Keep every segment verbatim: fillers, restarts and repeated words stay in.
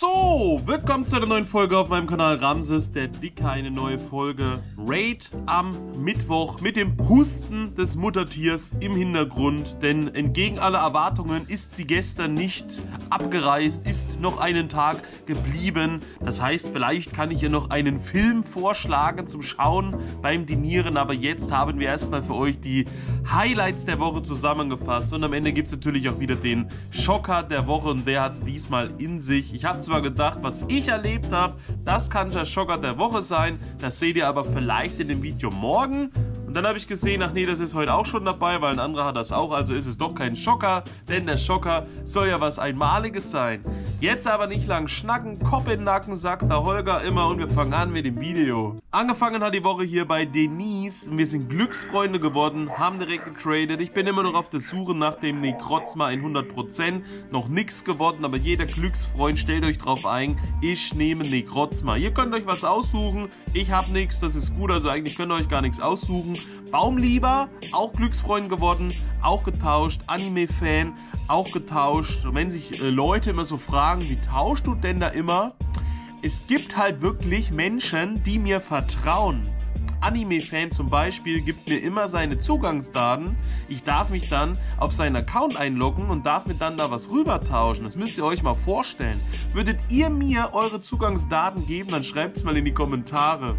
So, willkommen zu einer neuen Folge auf meinem Kanal Ramses, der Dicke, eine neue Folge Raid am Mittwoch mit dem Husten des Muttertiers im Hintergrund, denn entgegen aller Erwartungen ist sie gestern nicht abgereist, ist noch einen Tag geblieben. Das heißt, vielleicht kann ich ihr noch einen Film vorschlagen zum Schauen beim Dinieren, aber jetzt haben wir erstmal für euch die Highlights der Woche zusammengefasst und am Ende gibt es natürlich auch wieder den Schocker der Woche und der hat es diesmal in sich. Ich habe zwar gedacht, was ich erlebt habe, das kann der Schocker der Woche sein, das seht ihr aber vielleicht in dem Video morgen. Und dann habe ich gesehen, ach nee, das ist heute auch schon dabei, weil ein anderer hat das auch, also ist es doch kein Schocker, denn der Schocker soll ja was Einmaliges sein. Jetzt aber nicht lang schnacken, Kopf in den Nacken, sagt der Holger immer und wir fangen an mit dem Video. Angefangen hat die Woche hier bei Denise, wir sind Glücksfreunde geworden, haben direkt getradet, ich bin immer noch auf der Suche nach dem Necrozma hundert Prozent, noch nichts geworden, aber jeder Glücksfreund, stellt euch drauf ein, ich nehme Necrozma. Ihr könnt euch was aussuchen, ich habe nichts, das ist gut, also eigentlich könnt ihr euch gar nichts aussuchen. Baumlieber, auch Glücksfreund geworden, auch getauscht, Anime-Fan, auch getauscht. Und wenn sich äh, Leute immer so fragen, wie tauschst du denn da immer? Es gibt halt wirklich Menschen, die mir vertrauen. Anime-Fan zum Beispiel gibt mir immer seine Zugangsdaten. Ich darf mich dann auf seinen Account einloggen und darf mir dann da was rüber tauschen. Das müsst ihr euch mal vorstellen. Würdet ihr mir eure Zugangsdaten geben, dann schreibt es mal in die Kommentare.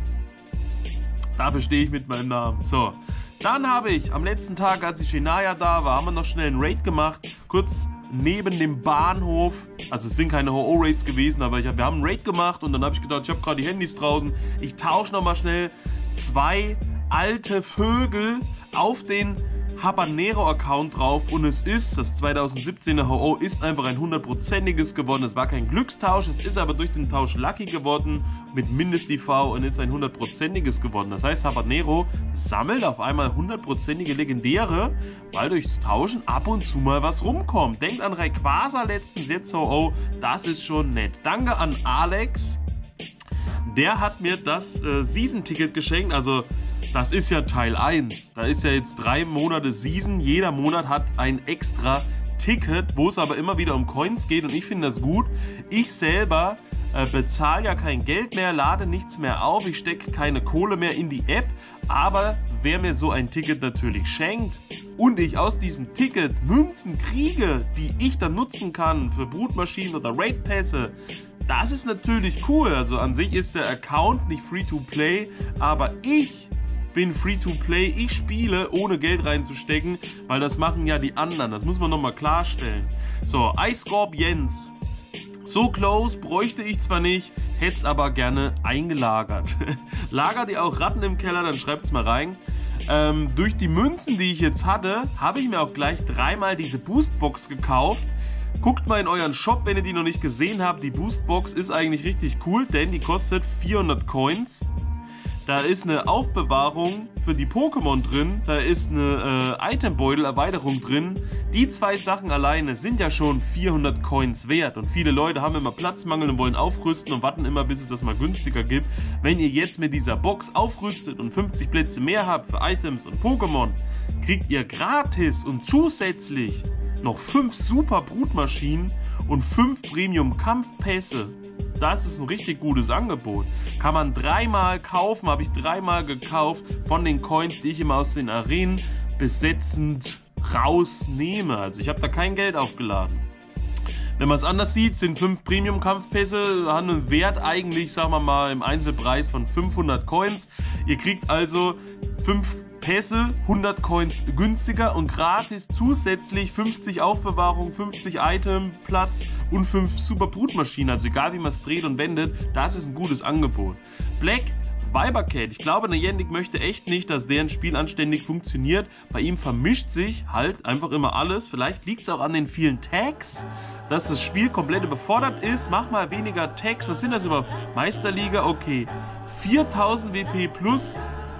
Dafür stehe ich mit meinem Namen. So, dann habe ich am letzten Tag, als die Shania da war, haben wir noch schnell einen Raid gemacht. Kurz neben dem Bahnhof. Also es sind keine H O-Raids gewesen, aber ich hab, wir haben einen Raid gemacht und dann habe ich gedacht, ich habe gerade die Handys draußen. Ich tausche nochmal schnell zwei alte Vögel auf den Habanero-Account drauf und es ist, das zweitausendsiebzehner H O ist einfach ein hundertprozentiges geworden. Es war kein Glückstausch, es ist aber durch den Tausch Lucky geworden mit Mindest-I V und ist ein hundertprozentiges geworden. Das heißt, Habanero sammelt auf einmal hundertprozentige Legendäre, weil durchs Tauschen ab und zu mal was rumkommt. Denkt an Rayquaza letztens, jetzt H O, das ist schon nett. Danke an Alex, der hat mir das äh, Season-Ticket geschenkt, also das ist ja Teil eins. Da ist ja jetzt drei Monate Season. Jeder Monat hat ein extra Ticket, wo es aber immer wieder um Coins geht. Und ich finde das gut. Ich selber äh, bezahle ja kein Geld mehr, lade nichts mehr auf. Ich stecke keine Kohle mehr in die App. Aber wer mir so ein Ticket natürlich schenkt und ich aus diesem Ticket Münzen kriege, die ich dann nutzen kann für Brutmaschinen oder Raid-Pässe, das ist natürlich cool. Also an sich ist der Account nicht Free-to-Play, aber ich bin Free-to-Play, ich spiele ohne Geld reinzustecken, weil das machen ja die anderen, das muss man nochmal klarstellen. So, Eiscorp Jens, so close bräuchte ich zwar nicht, hätte es aber gerne eingelagert. Lagert ihr auch Ratten im Keller, dann schreibt es mal rein. Ähm, durch die Münzen, die ich jetzt hatte, habe ich mir auch gleich dreimal diese Boostbox gekauft. Guckt mal in euren Shop, wenn ihr die noch nicht gesehen habt, die Boostbox ist eigentlich richtig cool, denn die kostet vierhundert Coins. Da ist eine Aufbewahrung für die Pokémon drin, da ist eine äh, Itembeutel-Erweiterung drin. Die zwei Sachen alleine sind ja schon vierhundert Coins wert und viele Leute haben immer Platzmangel und wollen aufrüsten und warten immer, bis es das mal günstiger gibt. Wenn ihr jetzt mit dieser Box aufrüstet und fünfzig Plätze mehr habt für Items und Pokémon, kriegt ihr gratis und zusätzlich noch fünf super Brutmaschinen und fünf Premium-Kampfpässe. Das ist ein richtig gutes Angebot. Kann man dreimal kaufen, habe ich dreimal gekauft von den Coins, die ich immer aus den Arenen besetzend rausnehme. Also ich habe da kein Geld aufgeladen. Wenn man es anders sieht, sind fünf Premium-Kampfpässe, haben einen Wert eigentlich, sagen wir mal, im Einzelpreis von fünfhundert Coins. Ihr kriegt also fünf Pässe, hundert Coins günstiger und gratis zusätzlich fünfzig Aufbewahrung, fünfzig Item Platz und fünf super Brutmaschinen. Also egal wie man es dreht und wendet, das ist ein gutes Angebot. Black Vibercat, ich glaube, Niantic möchte echt nicht, dass deren Spiel anständig funktioniert. Bei ihm vermischt sich halt einfach immer alles. Vielleicht liegt es auch an den vielen Tags, dass das Spiel komplett überfordert ist. Mach mal weniger Tags. Was sind das überhaupt? Meisterliga, okay. viertausend W P plus.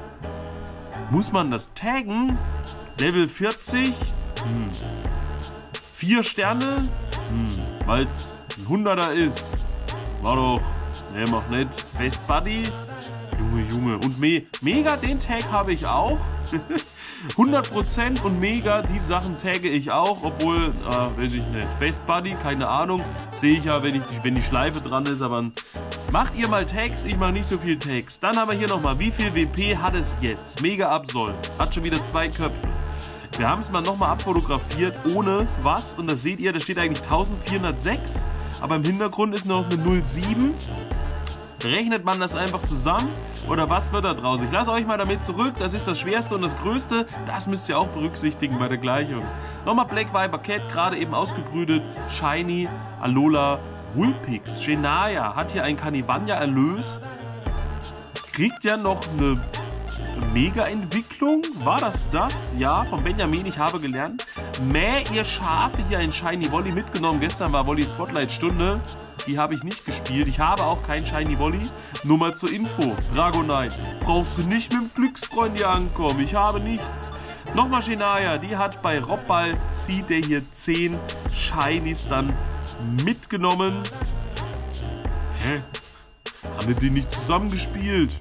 Muss man das taggen? Level vierzig? Hm. Vier Sterne? Hm. Weil es ein hunderter ist. War doch. Ne, mach nicht. Best Buddy? Junge, Junge. Und Me Mega, den Tag habe ich auch. hundert Prozent und mega, die Sachen tagge ich auch, obwohl, äh, weiß ich nicht, Best Buddy, keine Ahnung, sehe ich ja, wenn, ich, wenn die Schleife dran ist, aber macht ihr mal Tags, ich mache nicht so viel Tags. Dann haben wir hier nochmal, wie viel W P hat es jetzt? Mega Absol, hat schon wieder zwei Köpfe. Wir haben es mal nochmal abfotografiert, ohne was, und da seht ihr, da steht eigentlich eintausendvierhundertsechs, aber im Hintergrund ist noch eine null sieben. Rechnet man das einfach zusammen oder was wird da draus? Ich lasse euch mal damit zurück, das ist das Schwerste und das Größte, das müsst ihr auch berücksichtigen bei der Gleichung. Nochmal Black Viper Cat, gerade eben ausgebrütet, Shiny, Alola, Vulpix, Genaya hat hier ein Canivania erlöst, kriegt ja noch eine Mega-Entwicklung, war das das? Ja, von Benjamin, ich habe gelernt. Mäh, ihr Schafe, hier ein Shiny Wolli mitgenommen, gestern war Wolli Spotlight Stunde. Die habe ich nicht gespielt. Ich habe auch kein Shiny Wolli. Nur mal zur Info. Dragonite, brauchst du nicht mit dem Glücksfreund hier ankommen. Ich habe nichts. Nochmal Genaya. Die hat bei Robball, sieht der hier zehn Shinies dann mitgenommen. Hä? Haben wir die nicht zusammengespielt?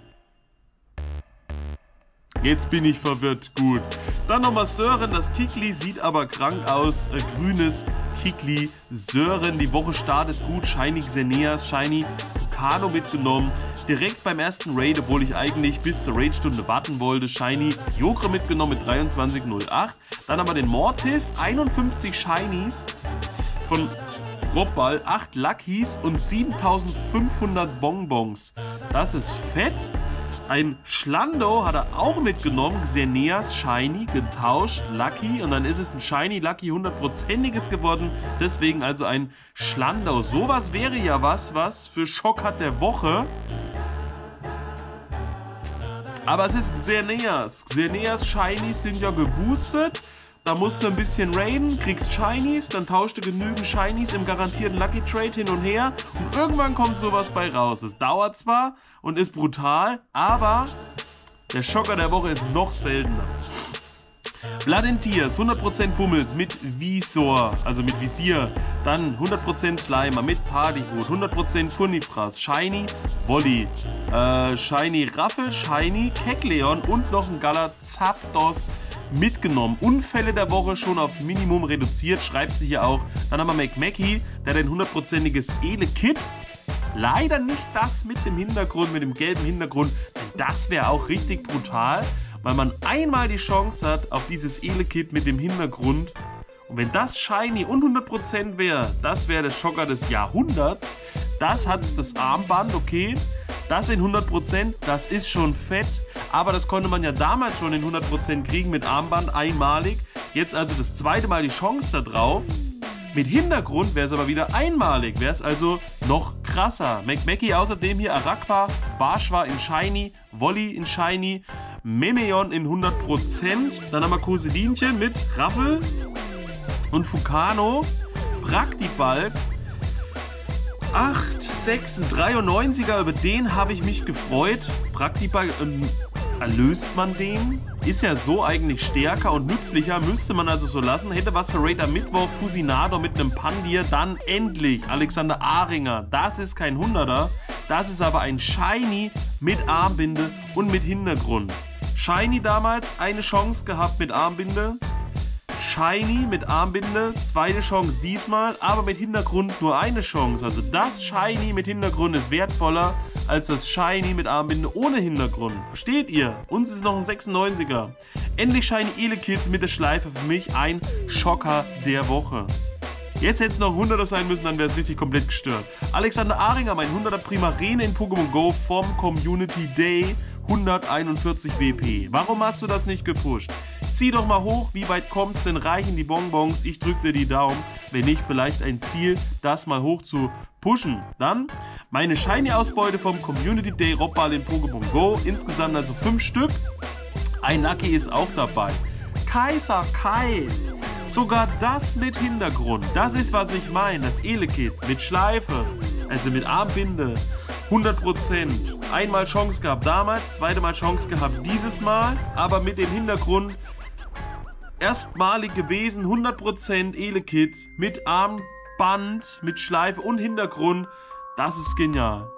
Jetzt bin ich verwirrt. Gut. Dann nochmal Sören. Das Kikli sieht aber krank aus. Äh, grünes Kikli. Sören. Die Woche startet gut. Shiny Xeneas. Shiny Vulcano mitgenommen. Direkt beim ersten Raid, obwohl ich eigentlich bis zur Raidstunde warten wollte. Shiny Jokre mitgenommen mit dreiundzwanzig null acht. Dann haben wir den Mortis. einundfünfzig Shinies von Robball. acht Luckys und siebentausendfünfhundert Bonbons. Das ist fett. Ein Schlando hat er auch mitgenommen, Xeneas Shiny, getauscht, Lucky, und dann ist es ein Shiny Lucky hundertprozentiges geworden, deswegen also ein Schlando. Sowas wäre ja was, was für Schock hat der Woche. Aber es ist Xeneas. Xeneas Shinies sind ja geboostet. Da musst du ein bisschen raiden, kriegst Shinies, dann tauschst du genügend Shinies im garantierten Lucky Trade hin und her und irgendwann kommt sowas bei raus. Es dauert zwar und ist brutal, aber der Schocker der Woche ist noch seltener. Blood and Tears, hundert Prozent Bummels mit Visor, also mit Visier. Dann hundert Prozent Slimer mit Partyhut, hundert Prozent Funifras, Shiny Wolli, äh, Shiny Raffel, Shiny Kekleon und noch ein Galar Zapdos mitgenommen. Unfälle der Woche schon aufs Minimum reduziert, schreibt sie hier auch. Dann haben wir McMacky, der hat ein hundertprozentiges Ele-Kit. Leider nicht das mit dem Hintergrund, mit dem gelben Hintergrund, denn das wäre auch richtig brutal, weil man einmal die Chance hat auf dieses Ele-Kit mit dem Hintergrund. Und wenn das Shiny und hundert Prozent wäre, das wäre der Schocker des Jahrhunderts. Das hat das Armband, okay. Das in hundert Prozent, das ist schon fett. Aber das konnte man ja damals schon in hundert Prozent kriegen mit Armband, einmalig. Jetzt also das zweite Mal die Chance da drauf. Mit Hintergrund wäre es aber wieder einmalig, wäre es also noch krasser. McMacky außerdem hier Araqua, Barschwa in Shiny, Wolli in Shiny, Memeon in hundert Prozent. Dann haben wir Koselinchen mit Raffel und Vulcano, Praktibalg. acht, sechs, dreiundneunziger, über den habe ich mich gefreut. Praktibalg, ähm, erlöst man den? Ist ja so eigentlich stärker und nützlicher, müsste man also so lassen. Hätte was für Raid am Mittwoch, Fusinado mit einem Pandir, dann endlich Alexander Ahringer. Das ist kein Hunderter, das ist aber ein Shiny mit Armbinde und mit Hintergrund. Shiny damals eine Chance gehabt mit Armbinde. Shiny mit Armbinde, zweite Chance diesmal, aber mit Hintergrund nur eine Chance. Also das Shiny mit Hintergrund ist wertvoller als das Shiny mit Armbinde ohne Hintergrund. Versteht ihr? Uns ist noch ein sechsundneunziger. Endlich Shiny Ele-Kit mit der Schleife, für mich ein Schocker der Woche. Jetzt hätte es noch ein hunderter sein müssen, dann wäre es richtig komplett gestört. Alexander Ahringer, mein hunderter Primarene in Pokémon Go vom Community Day, hunderteinundvierzig W P. Warum hast du das nicht gepusht? Zieh doch mal hoch, wie weit kommt's denn? Reichen die Bonbons? Ich drücke dir die Daumen. Wenn nicht, vielleicht ein Ziel, das mal hoch zu pushen. Dann meine Shiny-Ausbeute vom Community Day Robball in Pokémon Go. Insgesamt also fünf Stück. Ein Lucky ist auch dabei. Kaiser Kai. Sogar das mit Hintergrund. Das ist, was ich meine. Das Ele-Kit mit Schleife. Also mit Armbinde. hundert Prozent. Einmal Chance gehabt damals, zweite Mal Chance gehabt dieses Mal, aber mit dem Hintergrund erstmalig gewesen, hundert Prozent Ele-Kit mit Armband, mit Schleife und Hintergrund. Das ist genial.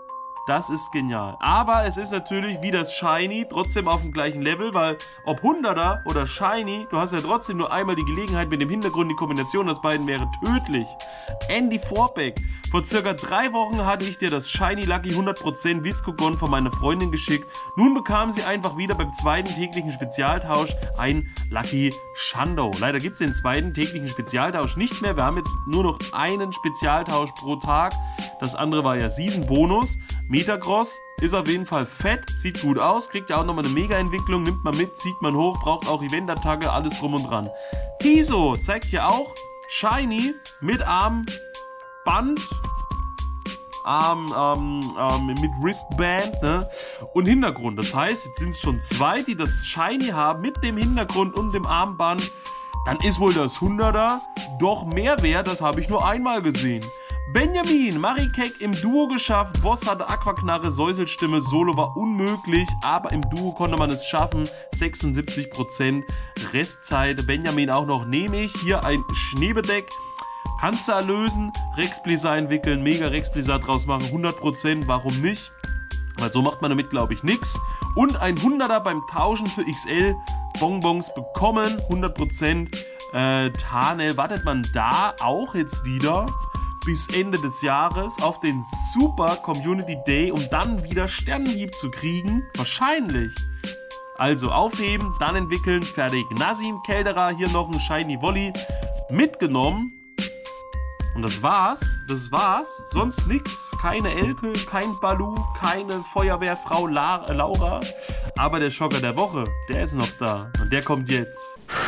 Das ist genial. Aber es ist natürlich wie das Shiny trotzdem auf dem gleichen Level, weil ob hunderter oder Shiny, du hast ja trotzdem nur einmal die Gelegenheit mit dem Hintergrund, die Kombination aus beiden wäre tödlich. Andy Vorbeck. Vor circa drei Wochen hatte ich dir das Shiny Lucky hundert Prozent Viscogon von meiner Freundin geschickt. Nun bekam sie einfach wieder beim zweiten täglichen Spezialtausch ein Lucky Shundo. Leider gibt es den zweiten täglichen Spezialtausch nicht mehr. Wir haben jetzt nur noch einen Spezialtausch pro Tag. Das andere war ja Season Bonus. Metagross ist auf jeden Fall fett, sieht gut aus, kriegt ja auch nochmal eine Mega-Entwicklung, nimmt man mit, zieht man hoch, braucht auch Event-Attacke, alles drum und dran. Tiso zeigt hier auch Shiny mit Armband, Arm, ähm, ähm, mit Wristband, ne? Und Hintergrund. Das heißt, jetzt sind es schon zwei, die das Shiny haben mit dem Hintergrund und dem Armband. Dann ist wohl das hunderter doch mehr wert, das habe ich nur einmal gesehen. Benjamin, Marikek im Duo geschafft, Boss hatte Aquaknarre, Säuselstimme, Solo war unmöglich, aber im Duo konnte man es schaffen, sechsundsiebzig Prozent Restzeit. Benjamin auch noch, nehme ich, hier ein Schneebedeck, kannst du erlösen, Rexblizzard entwickeln, Mega Rexblizzard draus machen, hundert Prozent, warum nicht? Weil so macht man damit, glaube ich, nichts. Und ein hunderter beim Tauschen für X L Bonbons bekommen, hundert Prozent. Äh, Tane, wartet man da auch jetzt wieder bis Ende des Jahres auf den Super Community Day, um dann wieder Sternenhieb zu kriegen? Wahrscheinlich. Also aufheben, dann entwickeln, fertig. Nasim Kelderer, hier noch ein Shiny Volley mitgenommen. Und das war's, das war's, sonst nix. Keine Elke, kein Balu, keine Feuerwehrfrau La Laura. Aber der Schocker der Woche, der ist noch da und der kommt jetzt.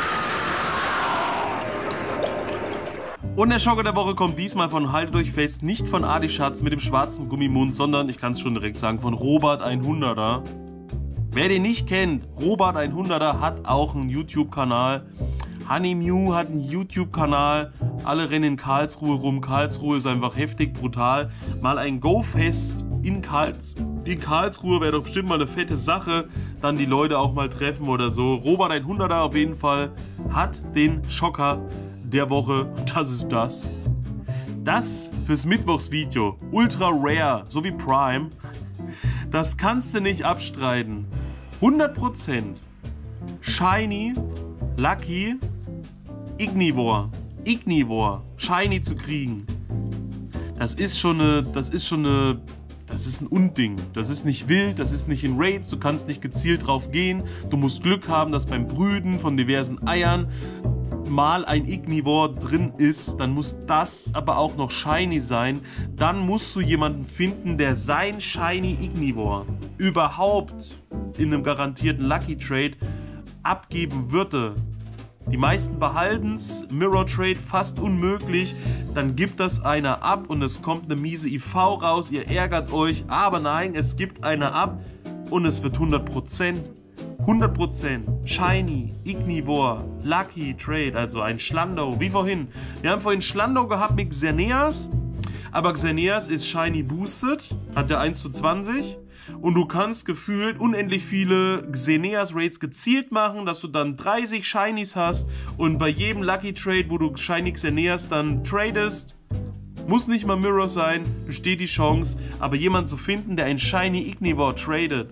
Und der Schocker der Woche kommt diesmal von, haltet euch fest, nicht von Adi Schatz mit dem schwarzen Gummimund, sondern, ich kann es schon direkt sagen, von Robert hunderter. Wer den nicht kennt, Robert hunderter hat auch einen YouTube-Kanal. Honey Mew hat einen YouTube-Kanal. Alle rennen in Karlsruhe rum. Karlsruhe ist einfach heftig, brutal. Mal ein Go-Fest in, Karls in Karlsruhe wäre doch bestimmt mal eine fette Sache. Dann die Leute auch mal treffen oder so. Robert hunderter auf jeden Fall hat den Schocker der Woche. Und das ist das. Das fürs Mittwochsvideo. Ultra Rare, so wie Prime. Das kannst du nicht abstreiten. hundert Prozent Shiny, Lucky, Ignivore. Ignivore. Shiny zu kriegen. Das ist schon eine, das ist schon eine, das ist ein Unding. Das ist nicht wild, das ist nicht in Raids, du kannst nicht gezielt drauf gehen. Du musst Glück haben, dass beim Brüten von diversen Eiern mal ein Ignivore drin ist, dann muss das aber auch noch Shiny sein. Dann musst du jemanden finden, der sein Shiny Ignivore überhaupt in einem garantierten Lucky Trade abgeben würde. Die meisten behalten es, Mirror Trade fast unmöglich, dann gibt das einer ab und es kommt eine miese I V raus, ihr ärgert euch, aber nein, es gibt einer ab und es wird hundert Prozent. hundert Prozent Shiny, Ignivore, Lucky Trade, also ein Schlando, wie vorhin. Wir haben vorhin Schlando gehabt mit Xerneas, aber Xerneas ist Shiny boosted, hat der eins zu zwanzig und du kannst gefühlt unendlich viele Xerneas Raids gezielt machen, dass du dann dreißig Shinies hast und bei jedem Lucky Trade, wo du Shiny Xerneas dann tradest, muss nicht mal Mirror sein, besteht die Chance, aber jemanden zu finden, der ein Shiny Ignivore tradet.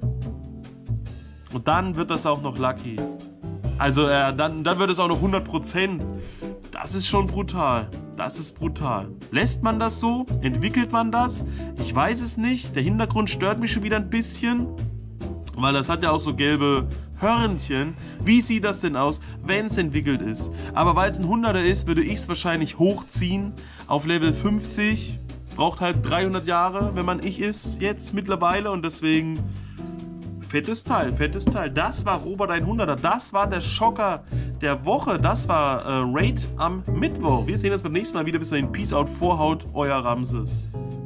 Und dann wird das auch noch Lucky. Also äh, dann, dann wird es auch noch hundert Prozent. Das ist schon brutal. Das ist brutal. Lässt man das so? Entwickelt man das? Ich weiß es nicht. Der Hintergrund stört mich schon wieder ein bisschen. Weil das hat ja auch so gelbe Hörnchen. Wie sieht das denn aus, wenn es entwickelt ist? Aber weil es ein hunderter ist, würde ich es wahrscheinlich hochziehen auf Level fünfzig. Braucht halt dreihundert Jahre, wenn man ich ist, jetzt mittlerweile. Und deswegen... Fettes Teil, fettes Teil. Das war Robert hunderter. Das war der Schocker der Woche. Das war äh, Raid am Mittwoch. Wir sehen uns beim nächsten Mal wieder. Bis dahin. Peace out, Vorhaut, euer Ramses.